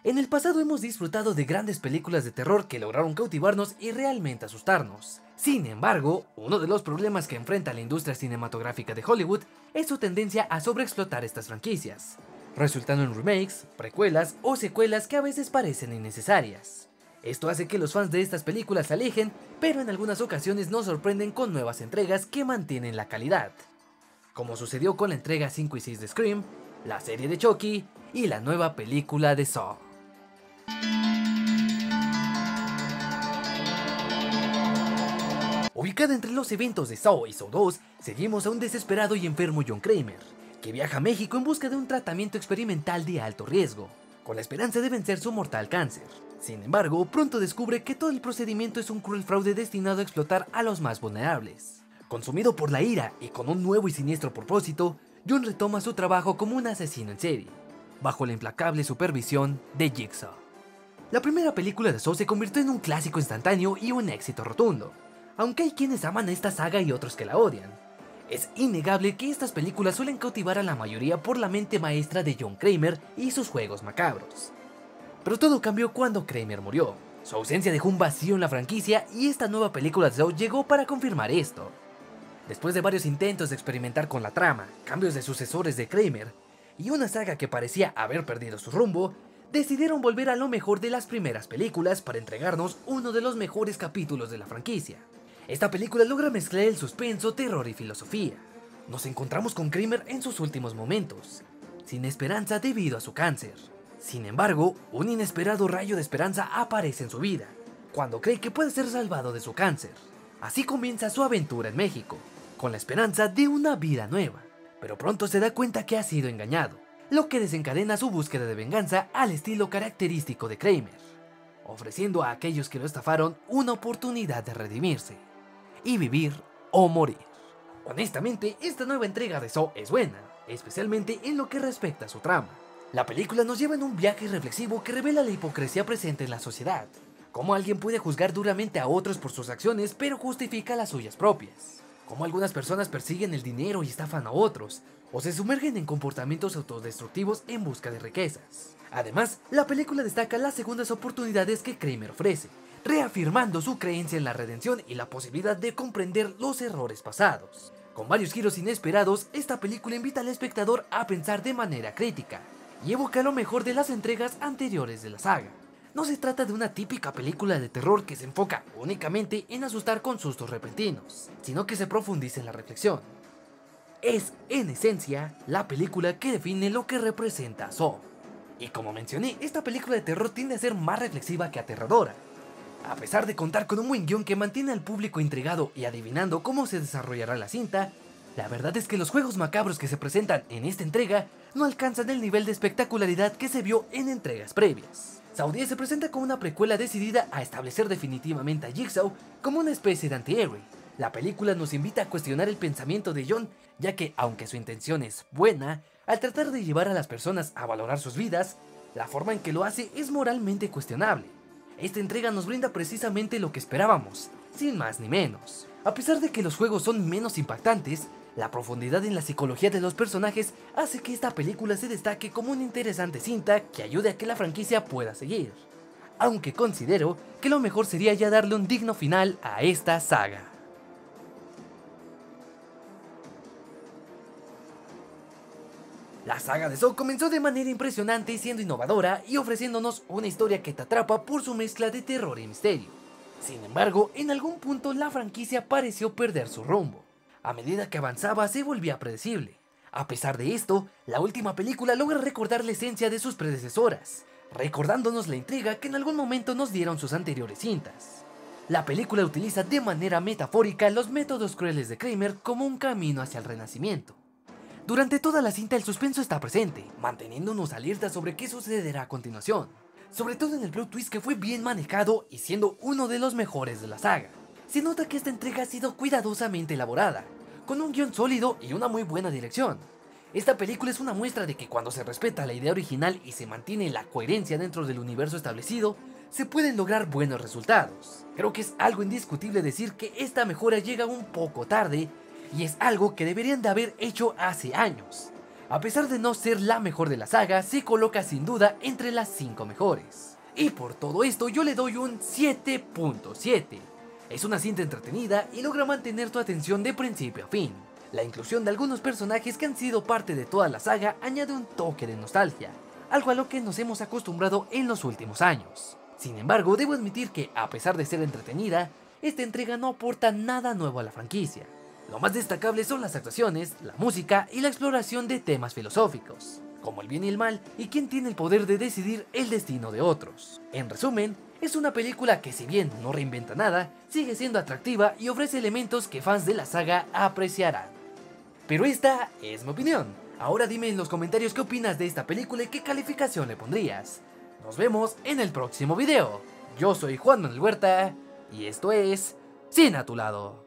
En el pasado hemos disfrutado de grandes películas de terror que lograron cautivarnos y realmente asustarnos. Sin embargo, uno de los problemas que enfrenta la industria cinematográfica de Hollywood es su tendencia a sobreexplotar estas franquicias, resultando en remakes, precuelas o secuelas que a veces parecen innecesarias. Esto hace que los fans de estas películas se alejen, pero en algunas ocasiones nos sorprenden con nuevas entregas que mantienen la calidad, como sucedió con la entrega 5 y 6 de Scream, la serie de Chucky y la nueva película de Saw. Ubicada entre los eventos de Saw y Saw 2, seguimos a un desesperado y enfermo John Kramer, que viaja a México en busca de un tratamiento experimental de alto riesgo, con la esperanza de vencer su mortal cáncer. Sin embargo, pronto descubre que todo el procedimiento es un cruel fraude destinado a explotar a los más vulnerables. Consumido por la ira y con un nuevo y siniestro propósito, John retoma su trabajo como un asesino en serie, bajo la implacable supervisión de Jigsaw. La primera película de Saw se convirtió en un clásico instantáneo y un éxito rotundo, aunque hay quienes aman a esta saga y otros que la odian. Es innegable que estas películas suelen cautivar a la mayoría por la mente maestra de John Kramer y sus juegos macabros. Pero todo cambió cuando Kramer murió. Su ausencia dejó un vacío en la franquicia y esta nueva película de Saw llegó para confirmar esto. Después de varios intentos de experimentar con la trama, cambios de sucesores de Kramer y una saga que parecía haber perdido su rumbo, decidieron volver a lo mejor de las primeras películas para entregarnos uno de los mejores capítulos de la franquicia. Esta película logra mezclar el suspenso, terror y filosofía. Nos encontramos con Kramer en sus últimos momentos, sin esperanza debido a su cáncer. Sin embargo, un inesperado rayo de esperanza aparece en su vida, cuando cree que puede ser salvado de su cáncer. Así comienza su aventura en México, con la esperanza de una vida nueva, pero pronto se da cuenta que ha sido engañado, lo que desencadena su búsqueda de venganza al estilo característico de Kramer, ofreciendo a aquellos que lo estafaron una oportunidad de redimirse, y vivir o morir. Honestamente, esta nueva entrega de Saw es buena, especialmente en lo que respecta a su trama. La película nos lleva en un viaje reflexivo que revela la hipocresía presente en la sociedad, cómo alguien puede juzgar duramente a otros por sus acciones pero justifica las suyas propias, cómo algunas personas persiguen el dinero y estafan a otros, o se sumergen en comportamientos autodestructivos en busca de riquezas. Además, la película destaca las segundas oportunidades que Kramer ofrece, reafirmando su creencia en la redención y la posibilidad de comprender los errores pasados. Con varios giros inesperados, esta película invita al espectador a pensar de manera crítica y evoca lo mejor de las entregas anteriores de la saga. No se trata de una típica película de terror que se enfoca únicamente en asustar con sustos repentinos, sino que se profundiza en la reflexión. Es, en esencia, la película que define lo que representa a Saw. Y como mencioné, esta película de terror tiende a ser más reflexiva que aterradora. A pesar de contar con un buen guión que mantiene al público intrigado y adivinando cómo se desarrollará la cinta, la verdad es que los juegos macabros que se presentan en esta entrega no alcanzan el nivel de espectacularidad que se vio en entregas previas. Saw 10 se presenta como una precuela decidida a establecer definitivamente a Jigsaw como una especie de antihéroe. La película nos invita a cuestionar el pensamiento de John, ya que aunque su intención es buena, al tratar de llevar a las personas a valorar sus vidas, la forma en que lo hace es moralmente cuestionable. Esta entrega nos brinda precisamente lo que esperábamos, sin más ni menos. A pesar de que los juegos son menos impactantes, la profundidad en la psicología de los personajes hace que esta película se destaque como una interesante cinta que ayude a que la franquicia pueda seguir. Aunque considero que lo mejor sería ya darle un digno final a esta saga. La saga de Saw comenzó de manera impresionante siendo innovadora y ofreciéndonos una historia que te atrapa por su mezcla de terror y misterio. Sin embargo, en algún punto la franquicia pareció perder su rumbo. A medida que avanzaba se volvía predecible. A pesar de esto, la última película logra recordar la esencia de sus predecesoras, recordándonos la intriga que en algún momento nos dieron sus anteriores cintas. La película utiliza de manera metafórica los métodos crueles de Kramer como un camino hacia el renacimiento. Durante toda la cinta el suspenso está presente, manteniéndonos alerta sobre qué sucederá a continuación, sobre todo en el plot twist que fue bien manejado y siendo uno de los mejores de la saga. Se nota que esta entrega ha sido cuidadosamente elaborada, con un guión sólido y una muy buena dirección. Esta película es una muestra de que cuando se respeta la idea original y se mantiene la coherencia dentro del universo establecido, se pueden lograr buenos resultados. Creo que es algo indiscutible decir que esta mejora llega un poco tarde, y es algo que deberían de haber hecho hace años. A pesar de no ser la mejor de la saga, se coloca sin duda entre las 5 mejores. Y por todo esto yo le doy un 7.7. Es una cinta entretenida y logra mantener tu atención de principio a fin. La inclusión de algunos personajes que han sido parte de toda la saga añade un toque de nostalgia, algo a lo que nos hemos acostumbrado en los últimos años. Sin embargo, debo admitir que, a pesar de ser entretenida, esta entrega no aporta nada nuevo a la franquicia. Lo más destacable son las actuaciones, la música y la exploración de temas filosóficos, como el bien y el mal y quién tiene el poder de decidir el destino de otros. En resumen, es una película que, si bien no reinventa nada, sigue siendo atractiva y ofrece elementos que fans de la saga apreciarán. Pero esta es mi opinión. Ahora dime en los comentarios qué opinas de esta película y qué calificación le pondrías. Nos vemos en el próximo video. Yo soy Juan Manuel Huerta y esto es Cine a tu lado.